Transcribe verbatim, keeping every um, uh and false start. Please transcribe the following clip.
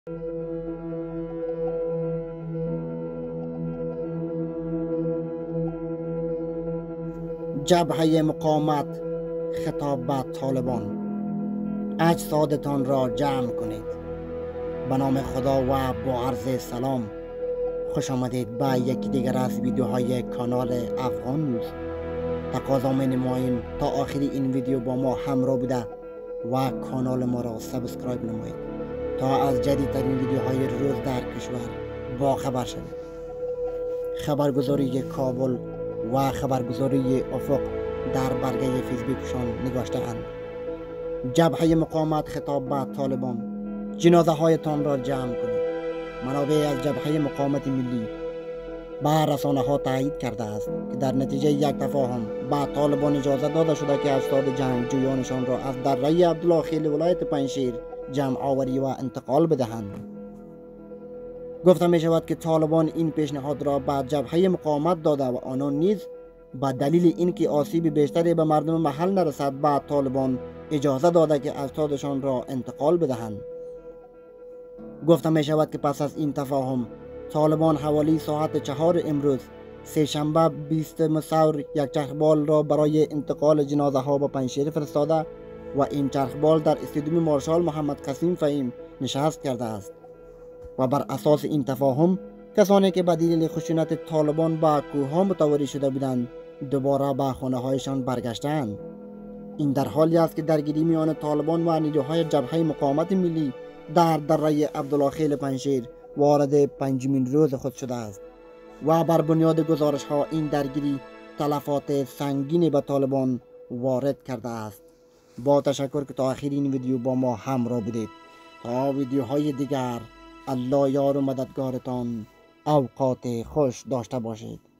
جبهه مقاومت خطاب به طالبان: اجسادتان را جمع کنید. به نام خدا و با عرض سلام، خوش آمدید به یکی دیگر از ویدیوهای کانال افغان نیوز. تقاضا می نماییم تا آخر این ویدیو با ما همراه بوده و کانال ما را سابسکرایب نمایید تا از جدیدترین ویدیوهای روز در کشور با خبر شوید. خبرگزاری کابل و خبرگزاری افق در برگه فیسبوکشان نگاشته اند: جبهه مقاومت خطاب به طالبان: جنازه هایتان را جمع کنید. منابع از جبهه مقاومت ملی به رسانه ها تایید کرده است که در نتیجه یک تفاهم به طالبان اجازه داده شده که اجساد جنگجویانشان را از دره عبدالله خیل ولایت پنجشیر جمع آوری و انتقال بدهند. گفته می شود که طالبان این پیشنهاد را به جبهه مقاومت داده و آنان نیز به دلیل اینکه آسیب بیشتری به مردم محل نرسد به طالبان اجازه داده که اجسادشان را انتقال بدهند. گفته می شود که پس از این تفاهم طالبان حوالی ساعت چهار امروز سه شنبه بیستم ثور یک چرخبال را برای انتقال جنازه ها به پنجشیر فرستاده و این چرخبال در استادیوم مارشال محمد قسیم فهیم نشست کرده است و بر اساس این تفاهم کسانی که به دلیل خشونت طالبان به کوهها متواری شده بودند دوباره به خانه هایشان برگشتند. این در حالی است که درگیری میان طالبان و نیروهای جبهه مقاومت ملی در دره عبدالله خیل پنجشیر وارد پنجمین روز خود شده است و بر بنیاد گزارش ها این درگیری تلفات سنگینی به طالبان وارد کرده است. با تشکر که تا آخر این ویدیو با ما همراه بودید. تا ویدیوهای دیگر، الله یار و مددگارتان. اوقات خوش داشته باشید.